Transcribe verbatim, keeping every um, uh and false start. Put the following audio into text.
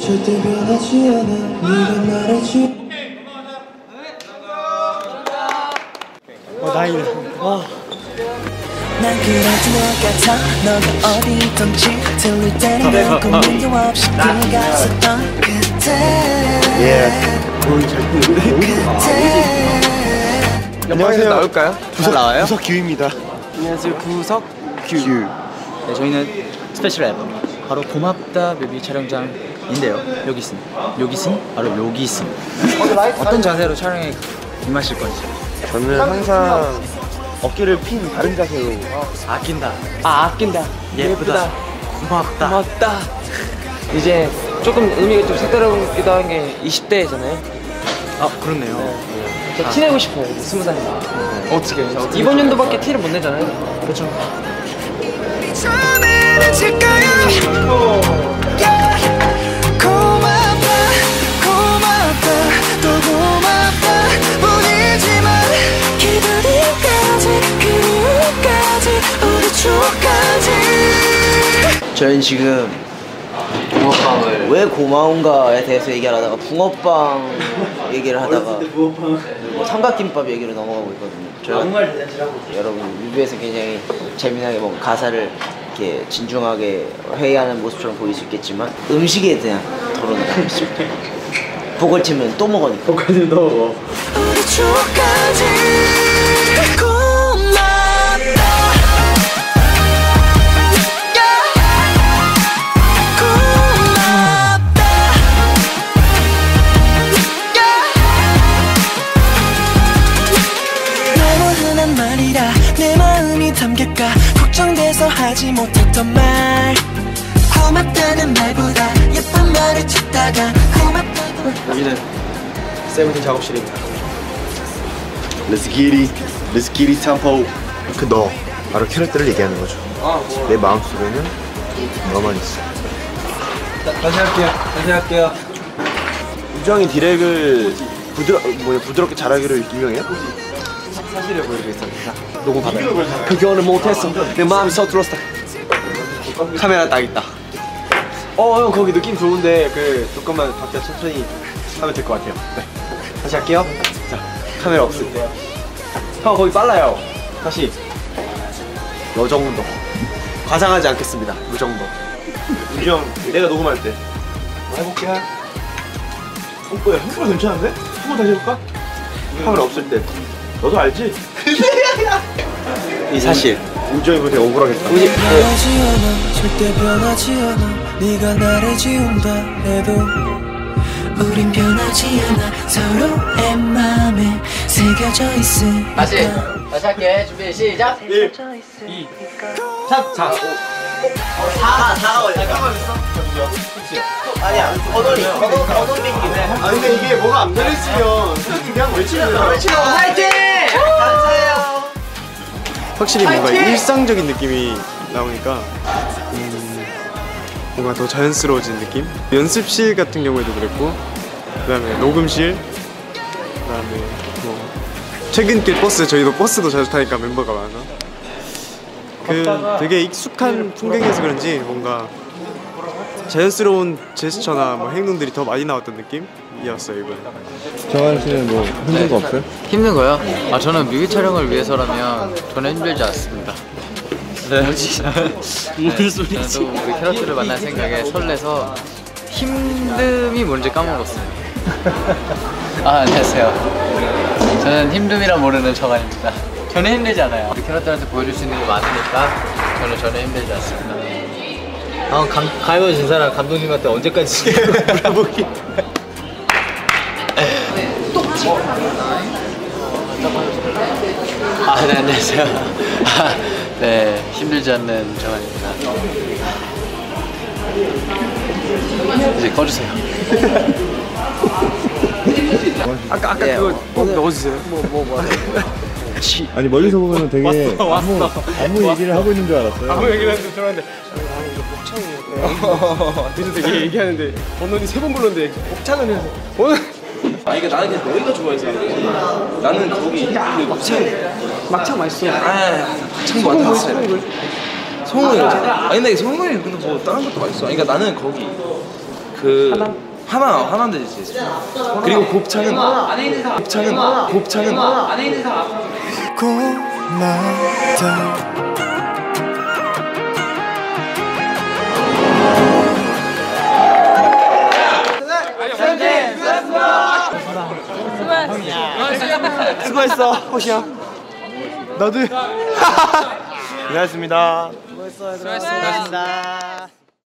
절대 변하지 않아 네가 나를 지 어 다행이다. 와. 난 그래도 너 같아 너가 어디 있던지 들릴 때는 고민도 없이 네가 있었던 그때 예. 오늘 잘 그때 안녕하세요. 나올까요? 부석 나와요? 부석 규입니다. 안녕하세요. 부석 규. 네, 저희는 스페셜 앨범 바로 고맙다 뮤비 촬영장인데요. 여기 있습니다. 여기 있음? 바로 여기 있음. 어떤 자세로 촬영에 임하실 건지. 저는 항상 어깨를 핀 바른 자세로 아낀다. 아 아낀다 예쁘다. 고맙다. 고맙다. 이제 조금 의미가 좀 색다르기도 한 게 이십 대잖아요. 아 그렇네요. 네. 저 티내고 싶어요. 이제 스무 살이면. 네. 어떻게 해요? 이번 연도밖에 티를 못 내잖아요. 그렇죠. 고맙다 고맙다 또 고맙다 뿐이지만 기다림까지 그리움까지 우리 추억까지. 저희는 지금 붕어빵을 왜 고마운가에 대해서 얘기하다가 붕어빵 얘기를 하다가 뭐 삼각김밥 얘기로 넘어가고 있거든요. 저희가 여러분 뮤비에서 굉장히 재미나게 뭐 가사를 이렇게 진중하게 회의하는 모습처럼 보일 수 있겠지만 음식에 대한 토론을 하고 있습니다. 복을 치면 또 먹으니까. 복을 치면 또 먹어. 우리 추억까지 고맙다. 내 마음이 담길까 걱정돼서 하지 못했던 말 고맙다는 말보다 예쁜 말을 찾다가 고맙다고. 여기는 세븐틴 작업실입니다. Let's get it, let's get it tempo. 그 너 바로 캐릭터를 얘기하는 거죠. 내 마음속에는 너만 있어. 다시 할게요. 다시 할게요. 우정이 디렉을 부드러 뭐야 부드럽게 잘하기로 유명해요? 사실을 보여드리겠습니다. 녹음 받아요. 표현을 못했어. 내 마음이 서툴었어. 카메라 딱 있다. 어 형 거기 느낌 좋은데 그 조금만 밖에 천천히 하면 될 것 같아요. 네. 다시 할게요. 자 카메라 없을 때. 형 거기 빨라요. 다시. 요 정도. 과장하지 않겠습니다. 요 정도. 우리 형 내가 녹음할 때. 해볼게. 어 뭐야 형보다 괜찮은데? 한번 다시 해볼까? 카메라 없을 때. 너도 알지? 이 사실 우정이고 되게 억울하겠다. 우리 변하지 않아 절대 변하지 않아 네가 나를 지운다 해도 우린 변하지 않아 서로의 마음에 새겨져 있으니까. 다시 다시 할게. 준비 시작. 일, 이, 삼, 사, 오. 사가 사가 걸려. 잠깐만 있어. 아니야. 번호리 번호 번호 빙기네. 아 근데 이게 뭐가 안 들렸으면 선생님이 그냥 외치면 외치고 화이팅! 감사해요. 확실히 뭔가 일상적인 느낌이 나오니까 음, 뭔가 더 자연스러워진 느낌? 연습실 같은 경우에도 그랬고 그 다음에 녹음실 그 다음에 뭐 퇴근길 버스 저희도 버스도 자주 타니까 멤버가 많아 그 되게 익숙한 풍경이어서 그런지 뭔가 자연스러운 제스처나 뭐 행동들이 더 많이 나왔던 느낌이었어요 이번에. 정한 씨는 뭐 힘든 거 없어요? 힘든 거요? 아 저는 뮤비 촬영을 위해서라면 전혀 힘들지 않습니다. 네. 무슨 소리지? 저도 우리 캐럿들을 만날 생각에 설레서 힘듦이 뭔지 까먹었어요. 아 안녕하세요. 저는 힘듦이라 모르는 정한입니다. 전혀 힘들지 않아요. 우리 캐럿들한테 보여줄 수 있는 게 많으니까 저는 전혀 힘들지 않습니다. 아, 가위바위보 진 사람 감독님한테 언제까지 물어보기. 아, 네, 안녕하세요. 아, 네, 힘들지 않는 정한입니다. 이제 꺼주세요. 아까 아까 네, 그거 꼭 넣어주세요. 뭐 뭐 뭐. 아니 멀리서 보면 되게 왔어, 아무, 왔어. 아무 얘기를 하고 있는 줄 알았어요. 아무 얘기를 했는데 들었는데 그래서 되게 얘기하는데 번호니 세 번 불렀는데 곱창을 해서 번호 아 이게 나는 그냥 너희가 좋아해서 나는 거기 막창 막창 맛있어. 아 막창 맛있어. 소금구이. 소금구이. 아니 근데 소금구이 근데 뭐 다른 것도 맛있어. 그러니까 나는 거기 그 그 하나 하나인데 이제 그리고 곱창은 곱창은 곱창은 고맙다 수고했어 호시야. 너도. 고생하셨습니다. 수고했어요. 수고하셨습니다.